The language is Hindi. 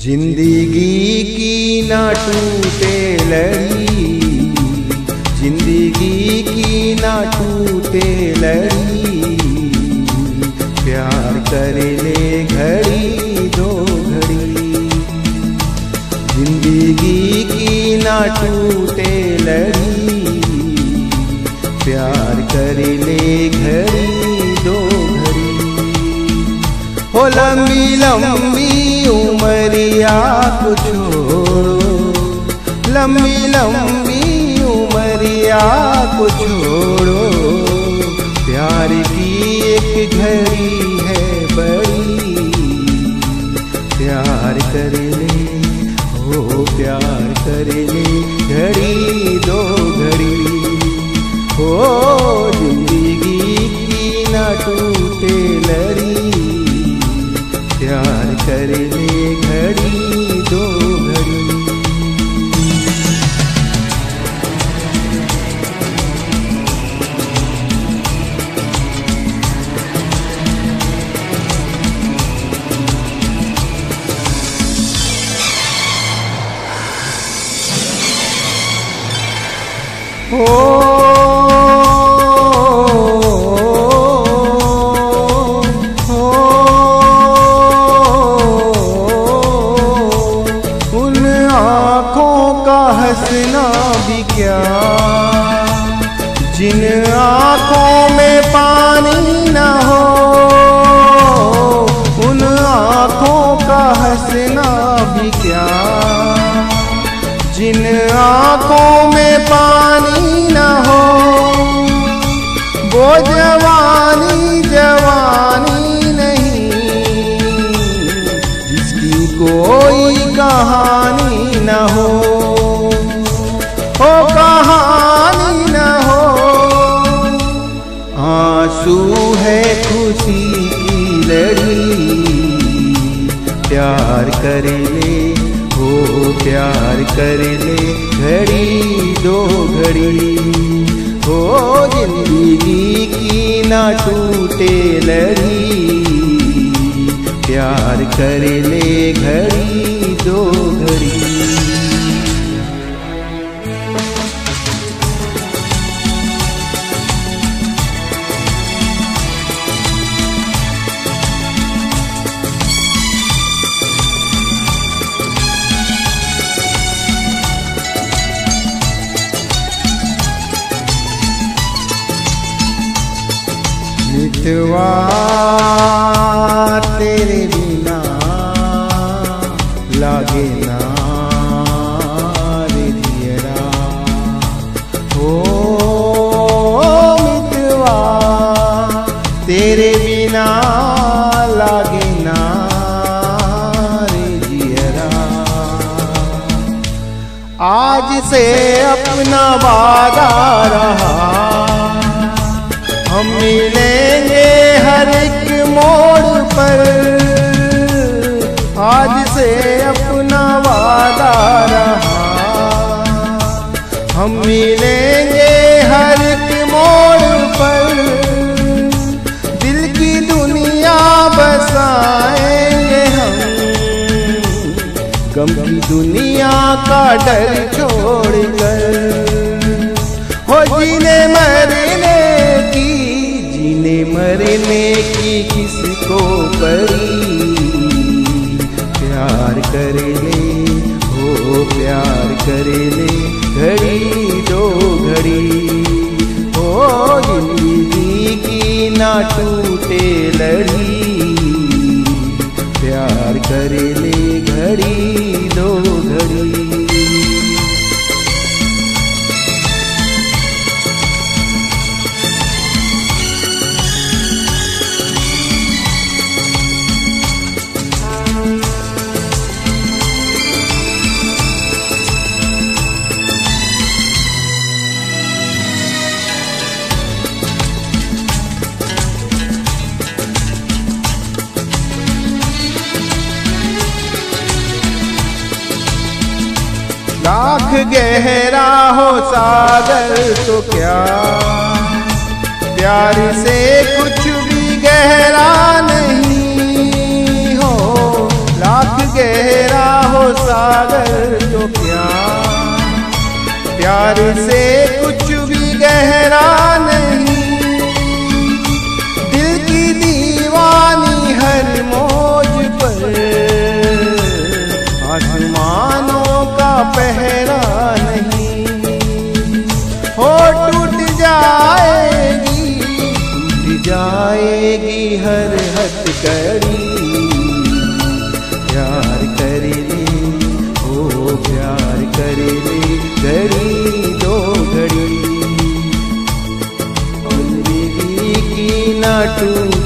जिंदगी की ना टूटे लड़ी, जिंदगी की ना टूटे लड़ी, प्यार कर ले घड़ी दो घड़ी। जिंदगी की ना टूटे लड़ी, प्यार कर ले घड़ी दो घड़ी। हो लंबी लंबी उमरिया को छोड़ो, लंबी लंबी उमरिया को छोड़ो, प्यार की एक घड़ी है बड़ी, प्यार कर ले, हो प्यार कर ले घड़ी दो घड़ी। हो जिंदगी की ना टूटे लड़ी, प्यार कर ले घड़ी दो घड़ी। उन आँखों का हंसना भी क्या, जिन आँखों में पानी न हो, उन आँखों का हंसना भी क्या, जिन आँखों में पानी न हो। वो जवानी जवानी नहीं, जिसकी कोई कहानी न हो, हो कहानी न हो। आंसू है खुशी की लड़ी, प्यार कर ले, हो प्यार कर ले घड़ी दो घड़ी। हो जिंदगी की ना टूटे लड़ी, प्यार कर ले घड़ी दो घड़ी। मितवा तेरे बिना लागे ना रे दियरा, हो मितवा तेरे बिना लागे ना रे दियरा। आज से अपना वादा रहा, हम मिलेंगे हर एक मोड़ पर। आज से अपना वादा रहा, हम मिलेंगे हर एक मोड़ पर। दिल की दुनिया बसाएंगे हम, गम की दुनिया का डर छोड़कर। हो जीने मरने की, जीने मरने की किसको पड़ी, प्यार कर ले, हो प्यार कर ले घड़ी दो घड़ी। हो जिंदगी की ना टूटे लड़ी, प्यार कर ले घड़ी दो घड़ी। लाख गहरा हो सागर तो क्या, प्यार से कुछ भी गहरा नहीं हो। लाख गहरा हो सागर तो क्या, प्यार से कुछ भी गहरा नहीं। दिल की दीवानी हर मौज पर, आसमानों का पहरा नहीं। हो टूट जाएगी हर हथकड़ी, प्यार कर ले ओ प्यार कर ले घड़ी दो घड़ी। जिंदगी की ना टूट